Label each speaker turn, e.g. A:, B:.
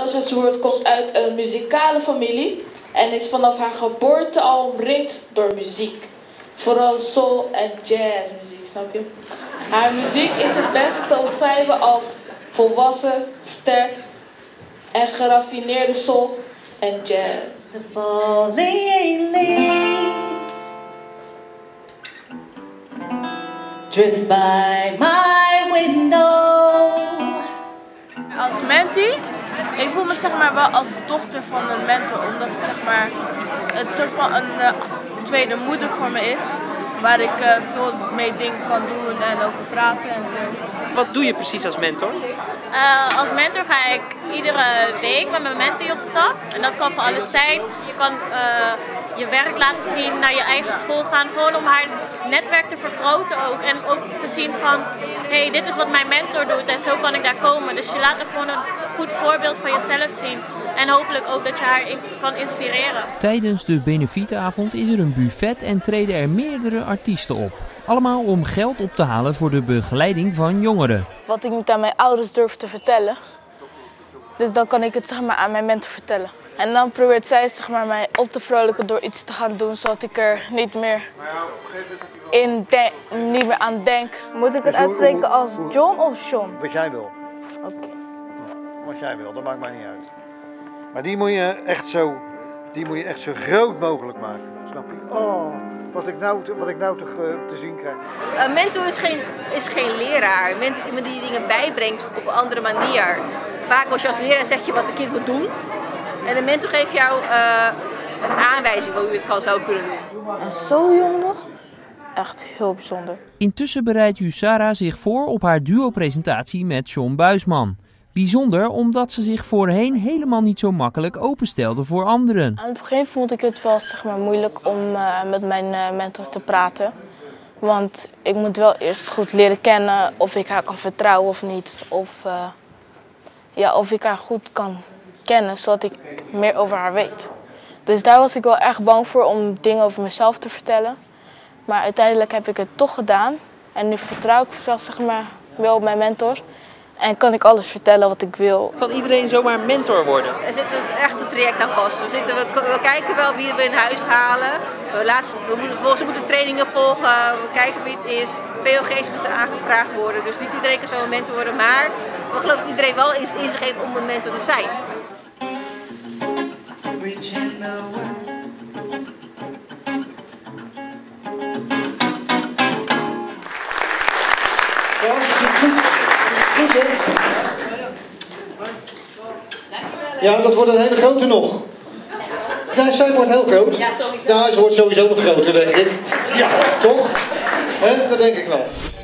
A: Ze komt uit een muzikale familie en is vanaf haar geboorte al omringd door muziek. Vooral soul en jazzmuziek, snap je? Haar muziek is het beste te omschrijven als volwassen, sterk en geraffineerde soul en jazz.
B: The falling leaves drift by my window.
C: Als mentee, ik voel me zeg maar wel als dochter van een mentor, omdat ze zeg maar het soort van een tweede moeder voor me is, waar ik veel mee dingen kan doen en over praten en zo.
D: Wat doe je precies als mentor?
E: Als mentor ga ik iedere week met mijn mentee op stap. En dat kan van alles zijn. Je kan je werk laten zien, naar je eigen school gaan. Gewoon om haar netwerk te vergroten ook. En ook te zien van, hey, dit is wat mijn mentor doet en zo kan ik daar komen. Dus je laat er gewoon een goed voorbeeld van jezelf zien. En hopelijk ook dat je haar kan inspireren.
F: Tijdens de benefietavond is er een buffet en treden er meerdere artiesten op. Allemaal om geld op te halen voor de begeleiding van jongeren.
C: Wat ik niet aan mijn ouders durf te vertellen. Dus dan kan ik het zeg maar aan mijn mentor vertellen. En dan probeert zij zeg maar, mij op te vrolijken door iets te gaan doen, zodat ik er niet meer aan denk. Moet ik het uitspreken als John of Sean?
G: Wat jij wil.
C: Oké.
G: Wat jij wil, dat maakt mij niet uit. Maar die moet je echt zo groot mogelijk maken, snap je? Oh, wat ik nou toch te zien krijg.
H: Een mentor is geen leraar. Een mentor is iemand die dingen bijbrengt op een andere manier. Vaak als je als leraar zeg je wat een kind moet doen. En een mentor geeft jou een aanwijzing hoe je het zou kunnen doen.
C: En zo jong nog? Echt heel bijzonder.
F: Intussen bereidt Yusara zich voor op haar duo-presentatie met John Buisman. Bijzonder omdat ze zich voorheen helemaal niet zo makkelijk openstelde voor anderen.
C: Aan het begin vond ik het wel zeg maar, moeilijk om met mijn mentor te praten. Want ik moet wel eerst goed leren kennen of ik haar kan vertrouwen of niet. Of ik haar goed kan kennen, zodat ik meer over haar weet. Dus daar was ik wel erg bang voor om dingen over mezelf te vertellen. Maar uiteindelijk heb ik het toch gedaan. En nu vertrouw ik zelf zeg maar, wel op mijn mentor. En kan ik alles vertellen wat ik wil.
D: Kan iedereen zomaar mentor worden?
H: Er zit echt een traject aan vast. We kijken wel wie we in huis halen. We moeten trainingen volgen. We kijken wie het is. POG's moeten aangevraagd worden. Dus niet iedereen kan zo een mentor worden. Maar we geloven dat iedereen wel in zich heeft om een mentor te zijn.
G: Ja, dat wordt een hele grote nog. Ja, zij wordt heel groot.
H: Ja, sowieso.
G: Ja, ze wordt sowieso nog groter, denk ik. Ja, toch? Dat denk ik wel.